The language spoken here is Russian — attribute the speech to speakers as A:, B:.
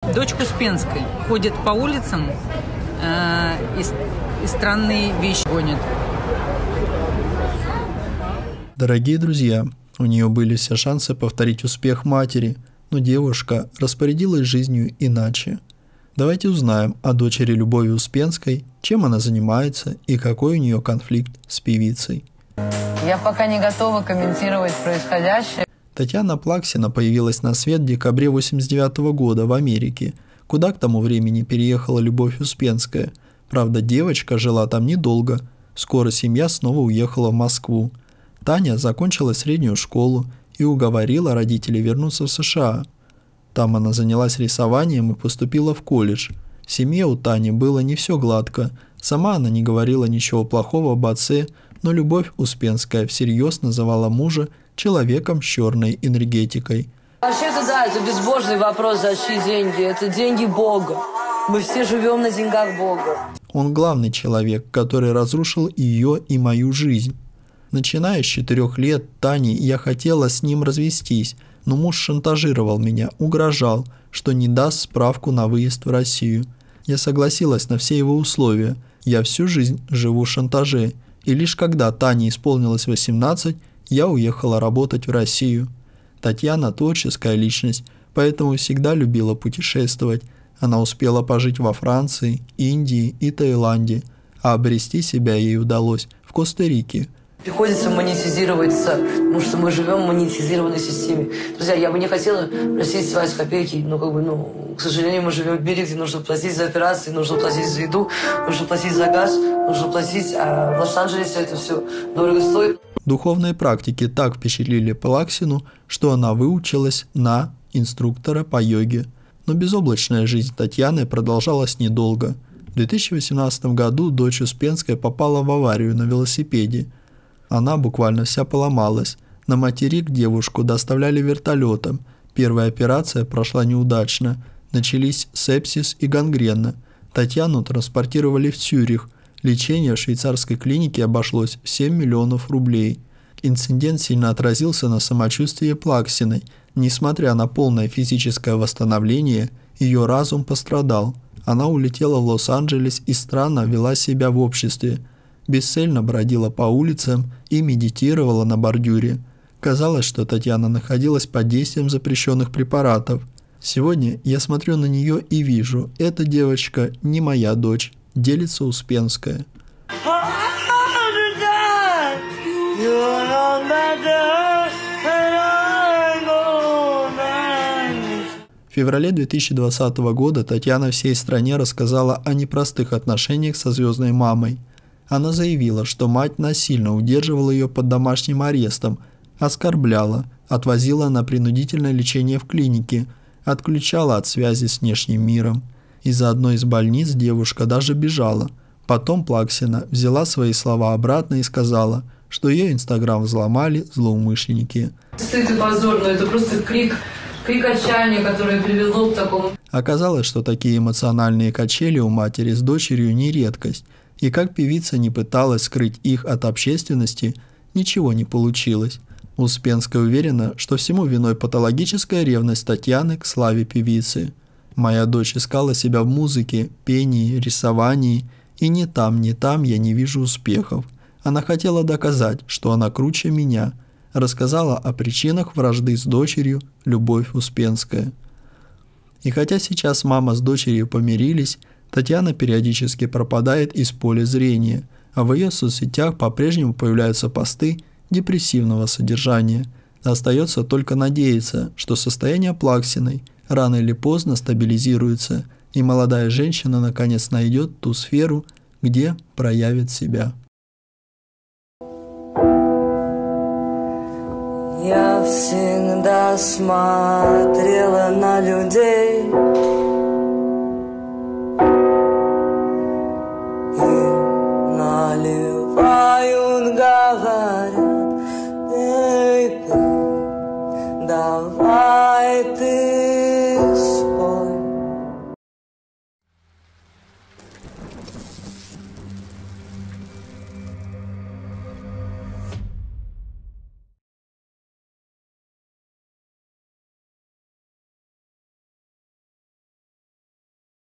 A: Дочка Успенской ходит по улицам и странные вещи гонит.
B: Дорогие друзья, у нее были все шансы повторить успех матери, но девушка распорядилась жизнью иначе. Давайте узнаем о дочери Любови Успенской, чем она занимается и какой у нее конфликт с певицей.
C: Я пока не готова комментировать происходящее.
B: Татьяна Плаксина появилась на свет в декабре 1989 года в Америке, куда к тому времени переехала Любовь Успенская. Правда, девочка жила там недолго. Скоро семья снова уехала в Москву. Таня закончила среднюю школу и уговорила родителей вернуться в США. Там она занялась рисованием и поступила в колледж. В семье у Тани было не все гладко. Сама она не говорила ничего плохого об отце, но Любовь Успенская всерьез называла мужа человеком с черной энергетикой.
C: Вообще-то да, это безбожный вопрос, за чьи деньги. Это деньги Бога. Мы все живем на деньгах Бога.
B: Он главный человек, который разрушил ее и мою жизнь. Начиная с 4 лет Тани я хотела с ним развестись, но муж шантажировал меня, угрожал, что не даст справку на выезд в Россию. Я согласилась на все его условия. Я всю жизнь живу в шантаже. И лишь когда Тане исполнилось 18, я уехала работать в Россию. Татьяна творческая личность, поэтому всегда любила путешествовать. Она успела пожить во Франции, Индии и Таиланде, а обрести себя ей удалось в Коста-Рике.
C: Приходится монетизироваться, потому что мы живем в монетизированной системе. Друзья, я бы не хотела просить с вас копейки, но к сожалению, мы живем в мире, где нужно платить за операции, нужно платить за еду, нужно платить за газ, нужно платить, а в Лос-Анджелесе это все дорого стоит.
B: Духовные практики так впечатлили Плаксину, что она выучилась на инструктора по йоге. Но безоблачная жизнь Татьяны продолжалась недолго. В 2018 году дочь Успенская попала в аварию на велосипеде. Она буквально вся поломалась. На материк девушку доставляли вертолетом. Первая операция прошла неудачно. Начались сепсис и гангрена. Татьяну транспортировали в Цюрих. Лечение в швейцарской клинике обошлось в 7 миллионов рублей. Инцидент сильно отразился на самочувствии Плаксиной. Несмотря на полное физическое восстановление, ее разум пострадал. Она улетела в Лос-Анджелес и странно вела себя в обществе. Бесцельно бродила по улицам и медитировала на бордюре. Казалось, что Татьяна находилась под действием запрещенных препаратов. Сегодня я смотрю на нее и вижу, эта девочка не моя дочь, делится Успенская. В феврале 2020 года Татьяна всей стране рассказала о непростых отношениях со звездной мамой. Она заявила, что мать насильно удерживала ее под домашним арестом, оскорбляла, отвозила на принудительное лечение в клинике, отключала от связи с внешним миром. Из-за одной из больниц девушка даже бежала. Потом Плаксина взяла свои слова обратно и сказала, что ее Инстаграм взломали злоумышленники.
C: Стыд и позор, но это просто крик отчаяния, которое привело к такому.
B: Оказалось, что такие эмоциональные качели у матери с дочерью не редкость. И как певица не пыталась скрыть их от общественности, ничего не получилось. Успенская уверена, что всему виной патологическая ревность Татьяны к славе певицы. «Моя дочь искала себя в музыке, пении, рисовании, и ни там я не вижу успехов. Она хотела доказать, что она круче меня», рассказала о причинах вражды с дочерью Любовь Успенская. И хотя сейчас мама с дочерью помирились, Татьяна периодически пропадает из поля зрения, а в ее соцсетях по-прежнему появляются посты депрессивного содержания. Остается только надеяться, что состояние Плаксиной рано или поздно стабилизируется, и молодая женщина наконец найдет ту сферу, где проявит себя.
C: Я всегда смотрела на людей